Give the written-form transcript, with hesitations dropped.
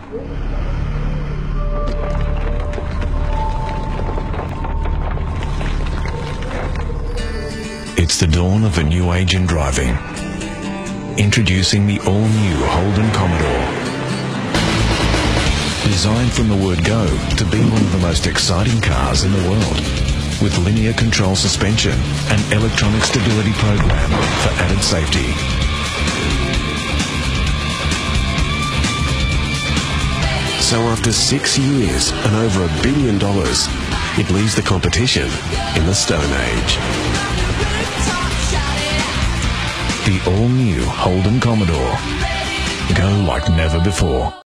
It's the dawn of a new age in driving. Introducing the all-new Holden Commodore. Designed from the word go to be one of the most exciting cars in the world. With linear control suspension and electronic stability program for added safety. So after 6 years and over $1 billion, it leaves the competition in the Stone Age. The all-new Holden Commodore. Go like never before.